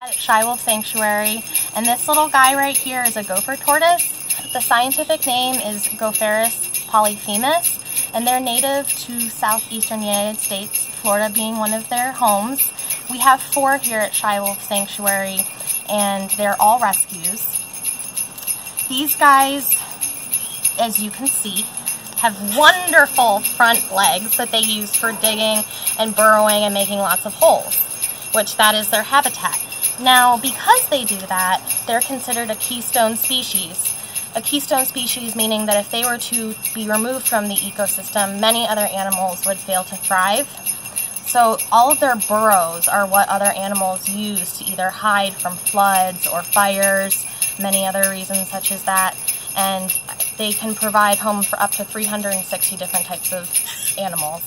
Shy Wolf Sanctuary, and this little guy right here is a gopher tortoise. The scientific name is Gopherus polyphemus, and they're native to southeastern United States, Florida being one of their homes. We have 4 here at Shy Wolf Sanctuary, and they're all rescues. These guys, as you can see, have wonderful front legs that they use for digging and burrowing and making lots of holes, which that is their habitat. Now, because they do that, they're considered a keystone species. A keystone species meaning that if they were to be removed from the ecosystem, many other animals would fail to thrive. So all of their burrows are what other animals use to either hide from floods or fires, many other reasons such as that, and they can provide home for up to 360 different types of animals.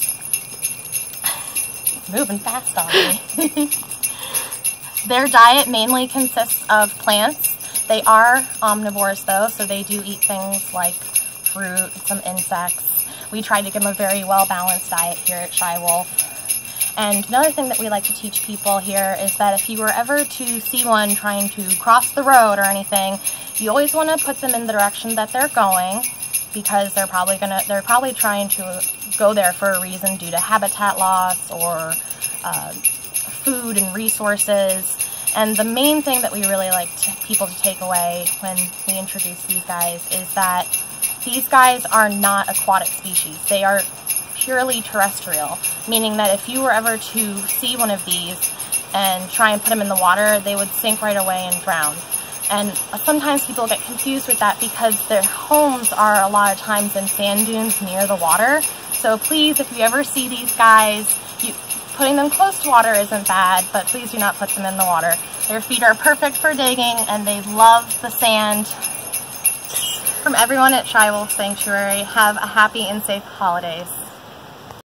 It's moving fast on me. Their diet mainly consists of plants. They are omnivores though, so they do eat things like fruit, some insects. We try to give them a very well-balanced diet here at Shy Wolf. And another thing that we like to teach people here is that if you were ever to see one trying to cross the road or anything, you always want to put them in the direction that they're going, because they're probably trying to go there for a reason due to habitat loss or food and resources. And the main thing that we really like people to take away when we introduce these guys is that these guys are not aquatic species. They are purely terrestrial, meaning that if you were ever to see one of these and try and put them in the water, they would sink right away and drown. And sometimes people get confused with that because their homes are a lot of times in sand dunes near the water. So please, if you ever see these guys, putting them close to water isn't bad, but please do not put them in the water. Their feet are perfect for digging and they love the sand. From everyone at Shy Wolf Sanctuary, have a happy and safe holidays.